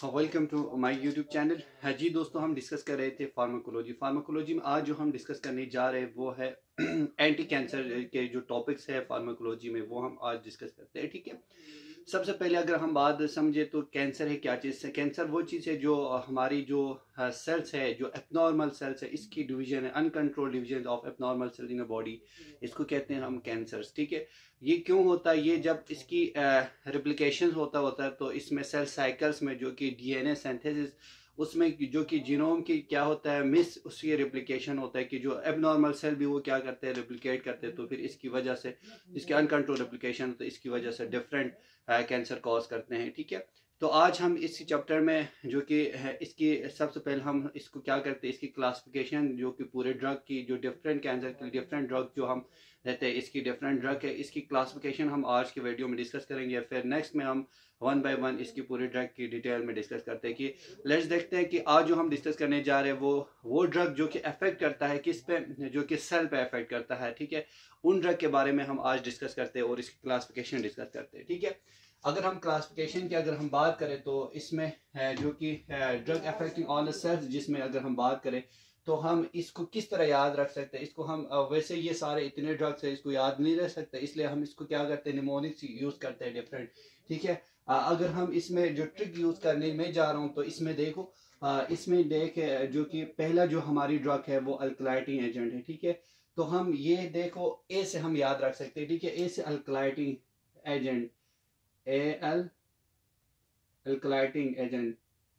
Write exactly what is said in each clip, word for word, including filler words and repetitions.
Welcome to my YouTube channel. हाँ जी दोस्तों, हम डिस्कस कर रहे थे फार्माकोलॉजी। फार्माकोलॉजी में आज जो हम डिस्कस करने जा रहे हैं वो है एंटी कैंसर के जो टॉपिक्स है फार्माकोलॉजी में, वो हम आज डिस्कस करते हैं। ठीक है, सबसे पहले अगर हम बात समझे तो कैंसर है क्या चीज़ है। कैंसर वो चीज़ है जो हमारी जो सेल्स है, जो एबनॉर्मल सेल्स है, इसकी डिवीजन है, uncontrol division of abnormal cells in a body, इसको कहते हैं हम कैंसर्स। ठीक है, ये क्यों होता है? ये जब इसकी रिप्लिकेशन होता होता है तो इसमें सेल साइकिल्स में जो कि डीएनए सिंथेसिस, उसमें जो कि जीनोम की क्या होता है, मिस उसकी रिप्लिकेशन होता है कि जो एबनॉर्मल सेल भी वो क्या करते हैं, रिप्लिकेट करते हैं। तो फिर इसकी वजह से, इसके अनकंट्रोल रिप्लिकेशन होता है, इसकी वजह से डिफरेंट कैंसर कॉज करते हैं। ठीक है, तो आज हम इस चैप्टर में जो कि है इसकी सबसे पहले हम इसको क्या करते हैं, इसकी क्लासिफिकेशन जो कि पूरे ड्रग की, जो डिफरेंट कैंसर के डिफरेंट ड्रग जो हम रहते हैं, इसकी डिफरेंट ड्रग है, इसकी क्लासिफिकेशन हम आज के वीडियो में डिस्कस करेंगे। फिर नेक्स्ट में हम वन बाय वन इसकी पूरी ड्रग की डिटेल में डिस्कस करते हैं कि लेट्स देखते हैं कि आज जो हम डिस्कस करने जा रहे हैं वो वो ड्रग जो कि अफेक्ट करता है किस पे, जो कि सेल पे अफेक्ट करता है। ठीक है, उन ड्रग के बारे में हम आज डिस्कस करते हैं और इसकी क्लासिफिकेशन डिस्कस करते हैं। ठीक है, अगर हम क्लासिफिकेशन की अगर हम बात करें तो इसमें है जो कि drug affecting on the cells, जिसमें अगर हम बात करें तो हम इसको किस तरह याद रख सकते हैं। इसको हम वैसे ये सारे इतने ड्रग्स है, इसको याद नहीं रख सकते, इसलिए हम इसको क्या करते हैं, निमोनिक्स यूज करते हैं डिफरेंट। ठीक है, अगर हम इसमें जो ट्रिक यूज करने में जा रहा हूँ तो इसमें देखो, इसमें देख जो कि पहला जो हमारी ड्रग है वो अल्कलाइटिंग एजेंट है। ठीक है, तो हम ये देखो ए से हम याद रख सकते हैं। ठीक है, ए से alkylating agent, A L alkylating agent,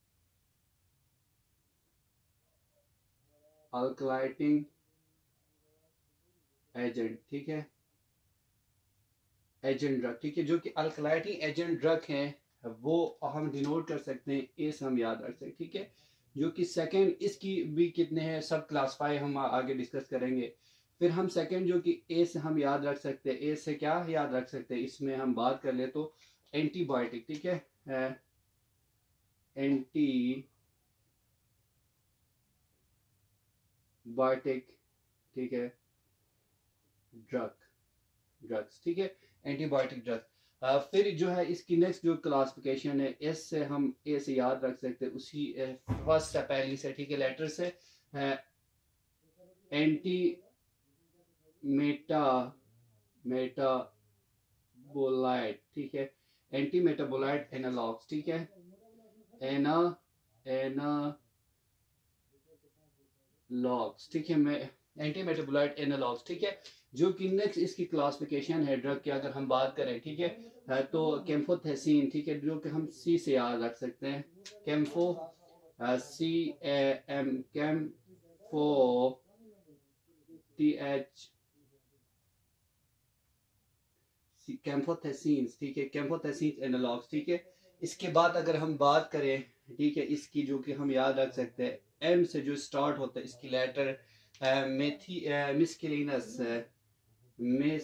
alkylating agent. ठीक है, एजेंट ड्रग। ठीक है, जो कि अल्कलाइटिंग एजेंट ड्रग है वो हम डिनोट कर सकते हैं, ए से हम याद रख सकते हैं। ठीक है, जो कि सेकंड, इसकी भी कितने हैं सब क्लासफाई हम आगे डिस्कस करेंगे। फिर हम सेकंड जो कि ए से हम याद रख सकते हैं, ए से क्या याद रख सकते हैं, इसमें हम बात कर ले तो एंटीबायोटिक। ठीक है, एंटी बायोटिक। ठीक है, ड्रग, ड्रग्स। ठीक है, एंटीबायोटिक ड्रग। Uh, फिर जो है इसकी नेक्स्ट जो क्लासिफिकेशन है, एस से हम ए से याद रख सकते हैं, उसी फर्स्ट है पहली से। ठीक है, लेटर से एंटी मेटा मेटाबोलाइट। ठीक है, एंटी मेटाबोलाइट एनालॉग्स। ठीक है, एना एनालॉग्स। ठीक है, मैं एंटी मेटाबोलाइट एनालॉग्स। ठीक है, जो कि नेक्स्ट इसकी क्लासिफिकेशन है ड्रग की अगर हम बात करें। ठीक है, तो कैम्फोथेसिन। ठीक है, जो कि हम सी से याद रख सकते हैं, campho, C A M, campho, T H, camptothecin. ठीक है, कैम्फोथेसिन एनालॉग्स। ठीक है, इसके बाद अगर हम बात करें, ठीक है, इसकी जो कि हम याद रख सकते हैं, एम से जो स्टार्ट होता है, इसकी लेटर मेथी miscellaneous, miss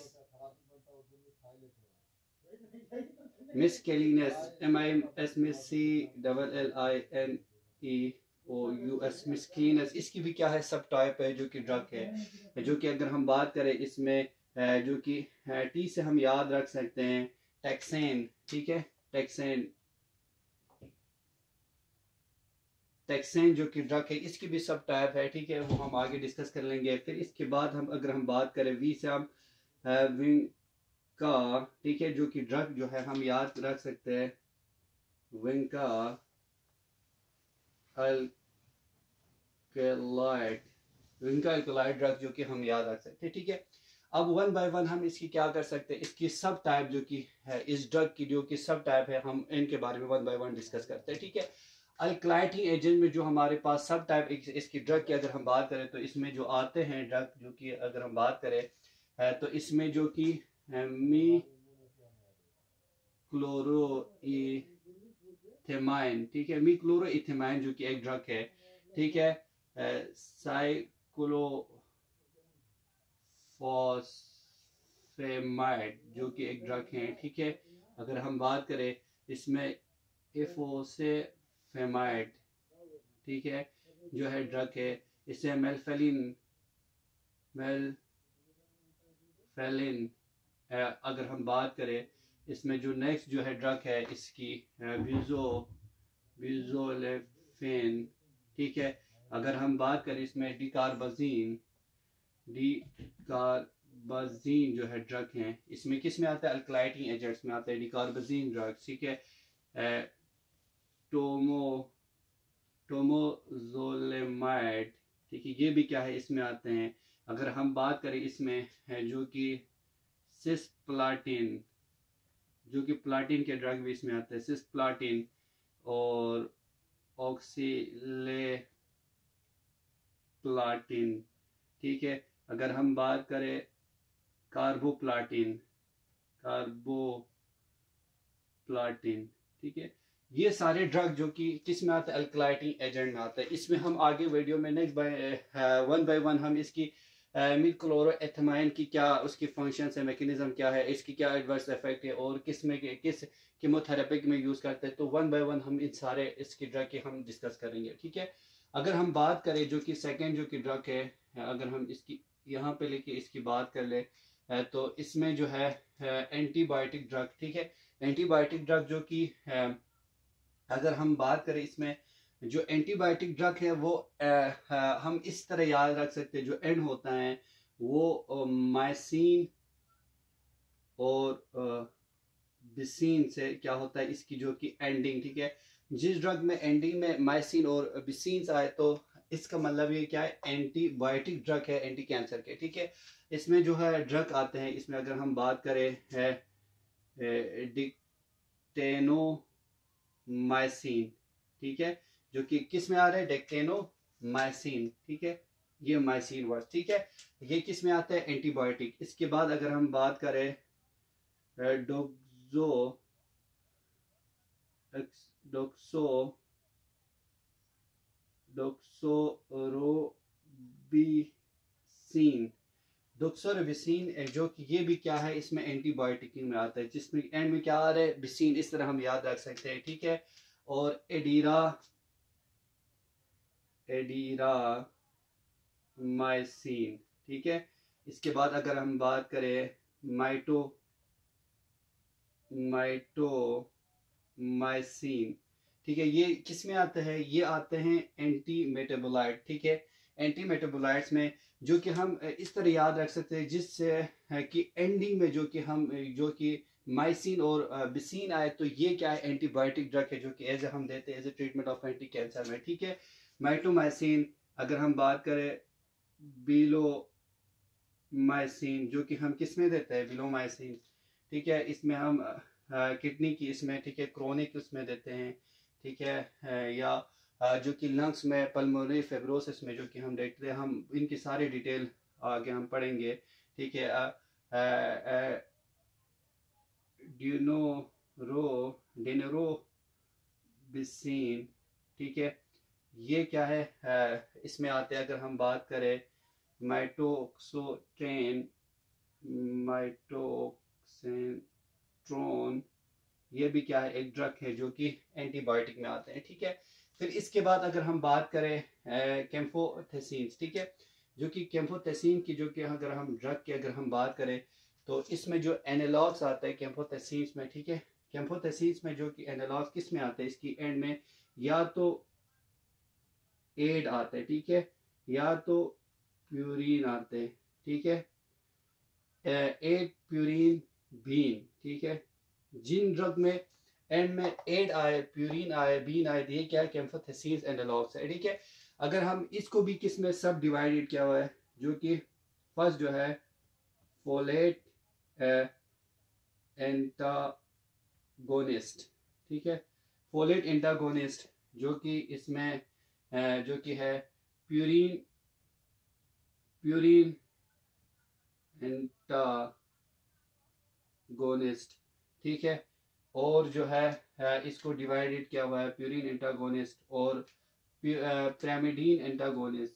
miscellaneous, M I S miss C double L I N E O U S, miscellaneous. इसकी भी क्या है, सब टाइप है जो कि ड्रग है, जो कि अगर हम बात करें इसमें जो कि टी से हम याद रख सकते हैं टैक्सेन। ठीक है, टैक्सेन, टैक्सेन जो कि ड्रग है, इसकी भी सब टाइप है। ठीक है, वो हम आगे डिस्कस कर लेंगे। फिर इसके बाद हम अगर हम बात करें वी से हम विंग का, ठीक है, जो कि ड्रग जो है हम याद रख सकते हैं, vinca alkaloid, vinca alkaloid drug जो कि हम याद रख सकते हैं। ठीक है, अब वन बाय वन हम इसकी क्या कर सकते हैं, इसकी सब टाइप जो कि है, इस ड्रग की जो कि सब टाइप है, हम इनके बारे में वन बाय वन डिस्कस करते हैं। ठीक है, अल्कलाइटिंग एजेंट में जो हमारे पास सब टाइप इसकी ड्रग की अगर हम बात करें तो इसमें जो आते हैं ड्रग, जो कि अगर हम बात करें तो इसमें जो कि मी क्लोरोइथेमाइन। ठीक है, मी क्लोरोइथेमाइन जो कि एक ड्रग है। ठीक है, साइक्लोफॉस्फेमाइड जो कि एक ड्रग है। ठीक है, अगर हम बात करें इसमें इफोसेफेमाइड, ठीक है, जो है ड्रग है। इससे मेल्फेलिन, मेल्फेलिन अगर हम बात करें, इसमें जो नेक्स्ट जो है ड्रग है इसकी ब्यूजो बिजोलेफेन, ठीक है। अगर हम बात करें इसमें डिकार्बाजीन, डिकार्बाजीन जो है ड्रग है, इसमें किस में आता है? अल्कलाइटिंग एजेंट्स में आता है डिकार्बाजीन ड्रग, ठीक है। टोमो टोमोजोलेमाइड, ठीक है, ये भी क्या है इसमें आते हैं। अगर हम बात करें इसमें है जो कि सिस्प्लाटिन, जो कि प्लाटिन के ड्रग भी इसमें आते हैं, सिस्प्लाटिन और ऑक्सीलेप्लाटिन, ठीक है। अगर हम बात करें कार्बोप्लाटिन, कार्बोप्लाटिन, ठीक है, ये सारे ड्रग जो कि किस में आते हैं? अल्कलाइटिंग एजेंट में आता है। इसमें हम आगे वीडियो में next by one by one हम इसकी मिथक्लोरोएथमाइन की क्या उसकी फंक्शन है, मैकेनिज्म क्या है, इसकी क्या एडवर्स इफेक्ट है और किस में किस कीमोथेरेपी में यूज करते हैं, तो वन बाय वन हम इन सारे इसकी ड्रग के हम डिस्कस करेंगे, ठीक है। अगर हम बात करें जो कि सेकेंड जो कि ड्रग है, अगर हम इसकी यहाँ पे लेके इसकी बात कर ले, तो इसमें जो है एंटीबायोटिक ड्रग, ठीक है। एंटीबायोटिक ड्रग जो कि अगर हम बात करें इसमें जो एंटीबायोटिक ड्रग है वो आ, हम इस तरह याद रख सकते हैं, जो एंड होता है वो माइसिन और बिसिन से क्या होता है इसकी जो कि एंडिंग, ठीक है। जिस ड्रग में एंडिंग में माइसिन और बिसिन आए तो इसका मतलब ये क्या है? एंटीबायोटिक ड्रग है, एंटी कैंसर के, ठीक है। इसमें जो है ड्रग आते हैं, इसमें अगर हम बात करें है डिक्टेनो माइसिन, ठीक है, जो कि किस में आ रहा है? डेक्टेनोमाइसिन, ठीक है, ये माइसिन वर्ड, ठीक है, ये किस में आता है? एंटीबायोटिक। इसके बाद अगर हम बात करें डोक्सो डोक्सो डोक्सोरोबिसिन, डोक्सोरोबिसिन जो कि ये भी क्या है? इसमें एंटीबायोटिक में आता है, जिसमें एंड में क्या आ रहा है? बिसिन, इस तरह हम याद रख सकते हैं, ठीक है। और एडीरा एडीरा माइसिन, ठीक है। इसके बाद अगर हम बात करें माइटो माइटोमाइसिन, ठीक है, ये किस में आते हैं? ये आते हैं एंटी मेटाबोलाइट, ठीक है। एंटी मेटाबोलाइट्स में जो कि हम इस तरह याद रख सकते हैं जिससे कि एंडिंग में जो कि हम जो कि माइसिन और बिसिन आए तो ये क्या है? एंटीबायोटिक ड्रग है जो कि एज हम देते हैं as a treatment of anti cancer में, ठीक है। माइटोमाइसिन अगर हम बात करें बिलोमाइसिन, जो कि हम किस में देते हैं? बिलोमाइसिन, ठीक है, इसमें हम किडनी की इसमें, ठीक है, क्रोनिक उसमें देते हैं, ठीक है, या जो कि लंग्स में पल्मोनरी फेब्रोसिस में जो कि हम देखते हैं, हम इनकी सारी डिटेल आगे हम पढ़ेंगे, ठीक है। ड्यूनोरो डेनोरोबिसिन, ठीक है, ये क्या है? इसमें आते हैं अगर हम बात करें माइटोक्सोट्रेन माइटोक्सेंट्रोन, ये भी क्या है? एक ड्रग है जो कि एंटीबायोटिक में आते हैं, ठीक है। फिर इसके बाद अगर हम बात करें कैम्फोथेसिन, ठीक है, जो कि कैम्फोथेसिन की जो कि अगर हम ड्रग की अगर हम बात करें तो इसमें जो एनालॉग्स आता है कैम्फोथेसिन में, ठीक है, कैम्फोथेसिन में जो कि एनालॉग्स किस में आते हैं? इसकी एंड में या तो एड आते हैं, ठीक है, या तो प्यूरिन आते हैं, ठीक है, एड प्यूरिन बीन, ठीक है। जिन ड्रग में एंड में एड आए, प्यूरिन आए, बीन आए, ये क्या है? कैम्फोथेसिन एनालॉग्स है, ठीक है। अगर हम इसको भी किस में सब डिवाइडेड किया हुआ है, जो कि फर्स्ट जो है फोलेट एंटागोनिस्ट, ठीक है, फोलेट एंटागोनिस्ट जो कि इसमें जो कि है प्यूरिन प्यूरिन एंटागोनिस्ट, ठीक है। और जो है इसको डिवाइडेड किया हुआ है प्यूरिन एंटागोनिस्ट और पैरामिडीन एंटागोनिस्ट,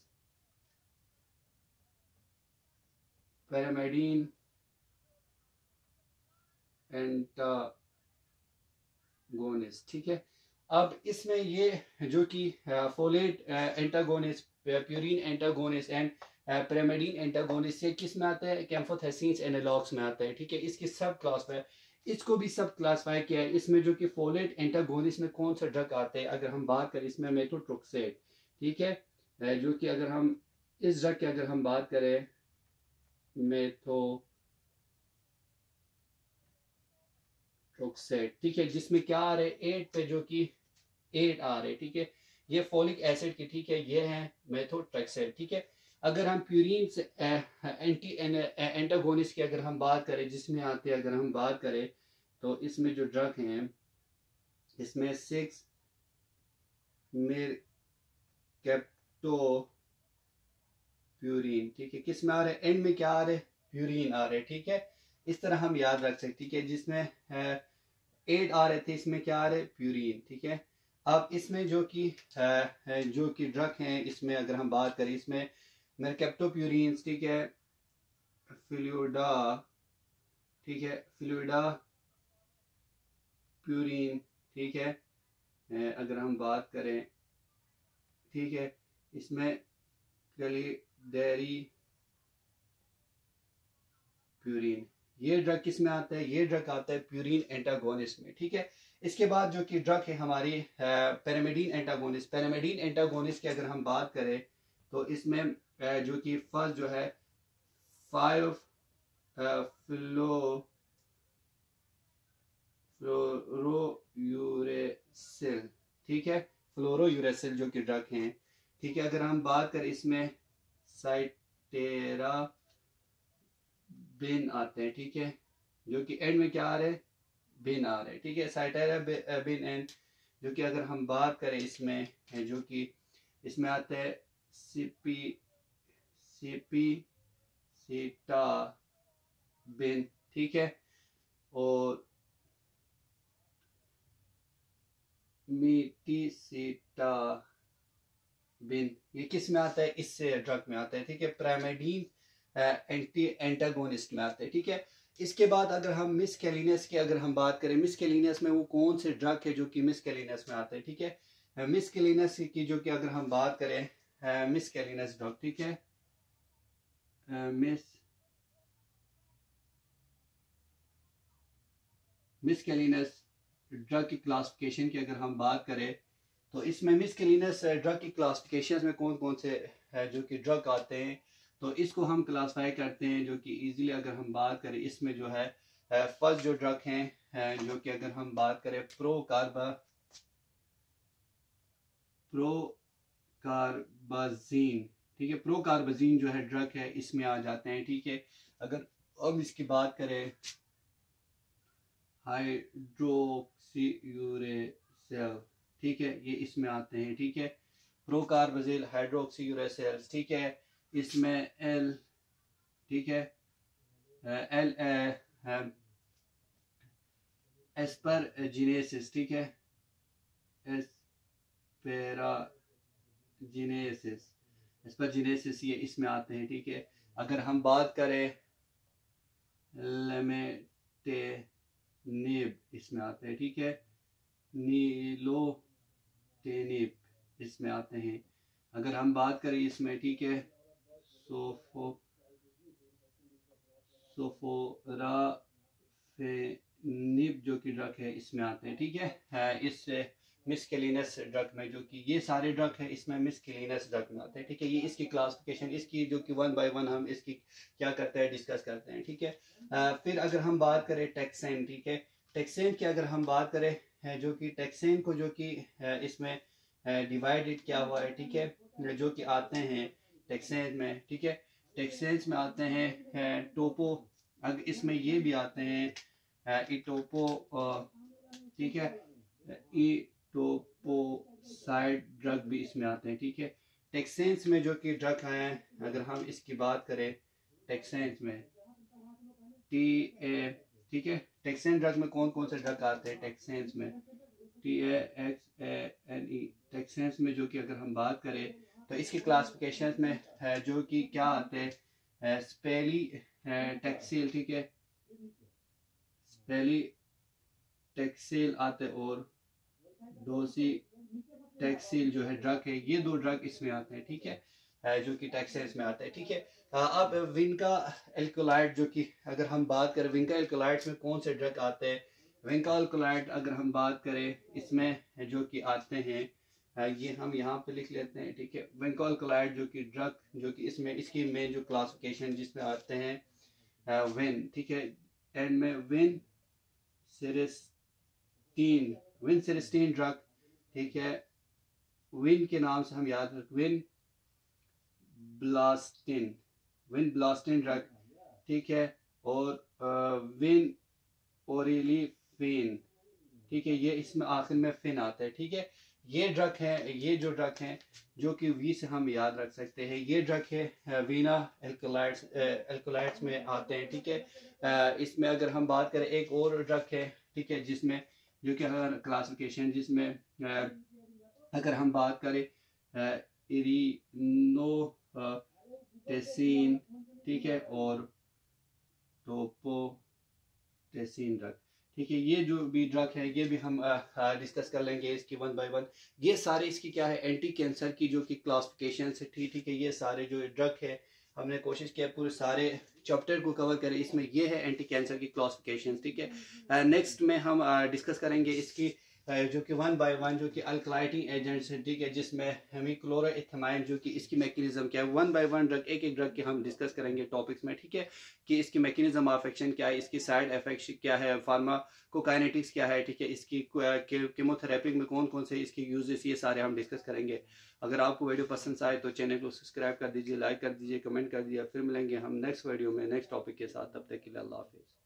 पैरामिडीन एंटागोनिस्ट, ठीक है। अब इसमें ये जो कि folate antagonist, purine antagonist and pyrimidine antagonist ये किस में आता है? कैम्फोथेसिन एनालॉग्स में आता है, ठीक है। इसकी सब क्लास में इसको भी सब क्लासिफाई किया है। इसमें जो कि फोलेट एंटागोनिस्ट में कौन सा ड्रग आता है, अगर हम बात करें इसमें मेथोट्रोक्सेट, ठीक है, जो कि अगर हम इस ड्रग की अगर हम बात करें मेथोट्रोक्सेट, ठीक है, जिसमें क्या आ रहे हैं एट पे जो कि एट आ रहे, ठीक है, ये फोलिक एसिड की, ठीक है, ये है मेथोट्रेक्सेट, ठीक है। अगर हम प्यूरिन से एंटी एंटागोनिस्ट की अगर हम बात करें जिसमें आते हैं, अगर हम बात करें तो इसमें जो ड्रग हैं इसमें सिक्स मेरकैप्टो प्यूरिन, ठीक है, किस में आ रहे, एंड में क्या आ रहे, प्यूरिन आ रहे, ठीक है। इस तरह हम याद रख सकते, ठीक है, जिसमें एट आ रहे थे इसमें क्या आ रहे, प्यूरिन, ठीक है। अब इसमें जो कि जो कि ड्रग हैं इसमें अगर हम बात करें इसमें मेरकैप्टोप्यूरिन, ठीक है, फ्लूइडा, ठीक है, फ्लूइडा प्यूरिन, ठीक है, अगर हम बात करें, ठीक है, इसमें क्लिडेरी प्यूरिन, ये ड्रग किस में आता है, ये ड्रग आता है प्यूरिन एंटागोनिस्ट में, ठीक है। इसके बाद जो कि ड्रग है हमारी पैरामेडीन एंटागोनिस्ट, पैरामेडीन एंटागोनिस्ट की अगर हम बात करें तो इसमें जो कि फर्स्ट जो है फाइव फ्लो फ्लोरोयूरेसिल, ठीक है, फ्लोरोयूरेसिल जो कि ड्रग हैं, ठीक है। अगर हम बात करें इसमें साइटेरा बिन आते हैं, ठीक है, जो कि एंड में क्या आ रहे हैं, बिन आ रहे हैं, ठीक है, साइटेरा बिन एंड जो कि अगर हम बात करें इसमें है जो कि इसमें आते हैं सीपी सीपी सीटा बिन, ठीक है, और मीटीसीटा बिन, ये किस में आता है, इससे ड्रग में आता है, ठीक है, प्राइमेडीन एंटी एंटागोनिस्ट में आते हैं, ठीक है। इसके बाद अगर हम मिसकेलिनस की अगर हम बात करें, मिसकेलिनस में वो कौन से ड्रग है जो कि मिसकेलिनस में आते हैं, ठीक है, मिसकेलिनस की जो कि अगर हम बात करें मिसकेलिनस ड्रग, ठीक है, मिस मिसकेलिनस ड्रग की क्लासिफिकेशन की अगर हम बात करें तो इसमें मिसकेलिनस ड्रग की क्लासिफिकेशन में कौन कौन से जो कि ड्रग आते हैं, तो इसको हम क्लासिफाई करते हैं जो कि इजीली अगर हम बात करें इसमें जो है फर्स्ट जो ड्रग हैं जो कि अगर हम बात करें प्रो कार्बा प्रो कार्बाजीन, ठीक है, प्रो कार्बाजीन जो है ड्रग है इसमें आ जाते हैं, ठीक है। अगर हम इसकी बात करें हाइड्रोक्सीयूरेसिल, ठीक है, ये इसमें आते हैं, ठीक है, प्रोकार्बाजिल हाइड्रोक्सीयूरेसिल, ठीक है, इसमें एल, ठीक है, एल एस्परजिनेसिस, ठीक है, एस्पेराजिनेसिस एस्परजिनेसिस ये इसमें आते हैं, ठीक है। अगर हम बात करें लेमेटेनिब इसमें आते हैं, ठीक है, नीलोटेनिब इसमें आते हैं। अगर हम बात करें इसमें, ठीक है, सोफो सोफोराफेनिब जो कि ड्रग है इसमें आते हैं, ठीक है। इस मिसकेलिनस ड्रग में जो कि ये सारे ड्रग है इसमें मिसकेलिनस ड्रग में आते हैं, ठीक है। ये इसकी क्लासिफिकेशन इसकी जो कि वन बाय वन हम इसकी क्या करते हैं डिस्कस करते हैं, ठीक है। फिर अगर हम बात करें टेक्सेन, ठीक है, टेक्सेन की अगर हम बात करें है जो कि टेक्सेन को जो कि इसमें डिवाइडेड किया हुआ है, ठीक है, जो कि आते हैं टेक्सेन में, ठीक है, टेक्सेंस में आते हैं टोपो, अगर इसमें ये भी आते हैं इटोपो, ठीक है, इटोपोसाइड ड्रग भी इसमें आते हैं, ठीक है। टेक्सेंस में जो कि ड्रग हैं अगर हम इसकी बात करें टेक्सेंस में टी ए, ठीक है, टेक्सेन ड्रग में कौन कौन से ड्रग आते हैं टेक्सेंस में, T A X A N E, taxanes में जो कि अगर हम बात करें तो इसकी क्लासिफिकेशन में है जो कि क्या आते हैं स्पेली टेक्सिल, ठीक है, स्पेली टेक्सिल आते और डोसी टेक्सिल जो है ड्रग है, ये दो ड्रग इसमें आते हैं, ठीक है। जो कि टैक्सेस में आता है, ठीक है। अब विनका एल्कोलाइड, जो कि अगर हम बात करें विनका एल्कोलाइड्स में कौन से ड्रग आते हैं, विनका एल्कोलाइड अगर हम बात करें इसमें जो कि आते हैं, ये हम यहाँ पे लिख लेते हैं, ठीक है। विनका एल्कोलाइड जो कि ड्रग जो कि इसमें इसकी में जो क्लासिफिकेशन जिसमें आते हैं विन, ठीक है, एंड में vincristine, vincristine drug, ठीक है, विन के नाम से हम याद रखें, vinblastine, vinblastine drug, ठीक है, और विन ओरिलीफिन, ठीक है, ये इसमें आखिर में फिन आता है, ठीक है। ये ड्रग है, ये जो ड्रग हैं जो कि वी से हम याद रख सकते हैं, ये ड्रग है वीना एल्कोलाइड्स एल्कोलाइड्स में आते हैं, ठीक है। इसमें अगर हम बात करें एक और ड्रग है, ठीक है, जिसमें जो कि अगर क्लासिफिकेशन जिसमें अगर हम बात करें इरिनोटेसिन, ठीक है, और टोपोटेसिन ड्रग, ठीक है। ये जो भी ड्रग है ये भी हम डिस्कस कर लेंगे इसकी वन बाय वन। ये सारे इसकी क्या है एंटी कैंसर की जो कि क्लासिफिकेशन है, ठीक ठीक है। ये सारे जो ड्रग है हमने कोशिश किया पूरे सारे चैप्टर को कवर करें, इसमें ये है एंटी कैंसर की क्लासिफिकेशन, ठीक है। नेक्स्ट में हम डिस्कस करेंगे इसकी जो कि वन बाय वन जो कि अल्कलाइटिंग एजेंट्स है, ठीक है, जिसमें हेमिक्लोरोइथामाइन जो कि इसकी मैकेनिज्म क्या है, वन बाय वन ड्रग एक एक ड्रग के हम डिस्कस करेंगे टॉपिक्स में, ठीक है, कि इसकी मैकेनिज्म ऑफ एक्शन क्या है, इसकी साइड इफेक्ट्स क्या है, फार्माकोकाइनेटिक्स क्या है, ठीक है, इसकी कीमोथेरेपी में कौन कौन से इसके यूजेस, ये सारे हम डिस्कस करेंगे। अगर आपको वीडियो पसंद आए तो चैनल को सब्सक्राइब कर दीजिए, लाइक कर दीजिए, कमेंट कर दीजिए। फिर मिलेंगे हम नेक्स्ट वीडियो में नेक्स्ट टॉपिक के साथ, तब तक के लिए अल्लाह हाफिज़।